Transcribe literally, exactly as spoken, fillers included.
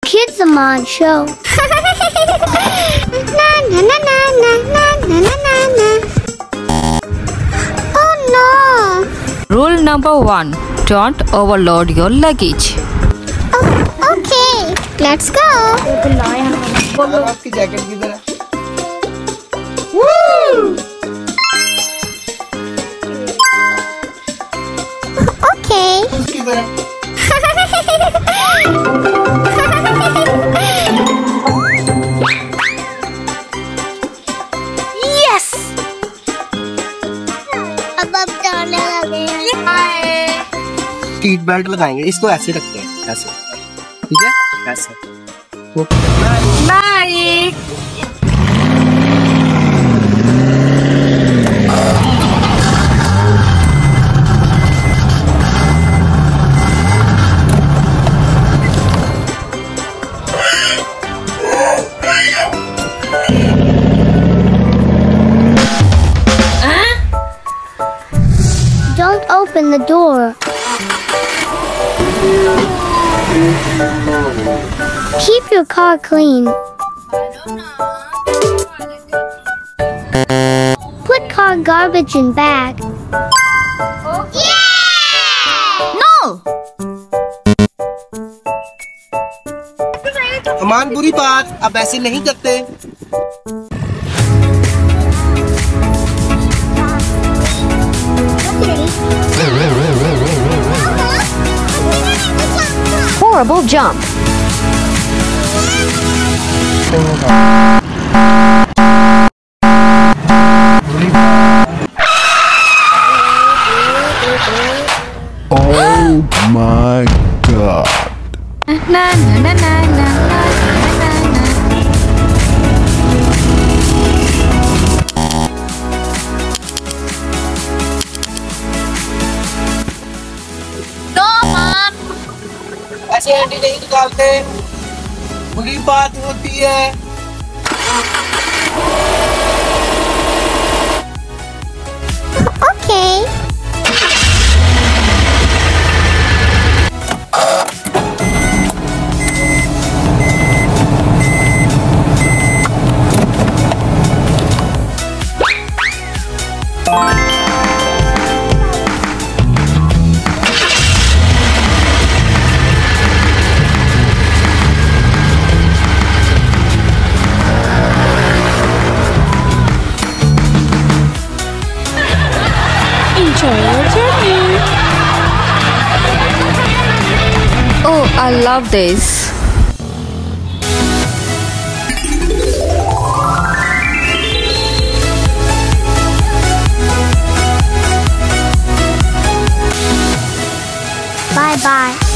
Kids Amaan show. Na, na, na, na, na, na, na, na, na. Oh no! Rule number one. Don't overload your luggage. Oh, okay. Let's go. आपकी jacket किधर है? Woo! Okay. किधर है? Yes. अब अब जाने लगे हैं। सीट बेल्ट लगाएंगे, इसको ऐसे रखते हैं, ऐसे, ठीक है? ऐसे। Bye. Don't open the door. Keep your car clean. Put car garbage in bag. No. अमान बुरी बात, अब ऐसे नहीं करते। Horrible jump. Oh my God. Na na na na na na na. No, Mom. ऐसे एंटी नहीं निकालते, बुरी बात होती है। Okay. Enjoy your journey. Oh, I love this. Bye bye.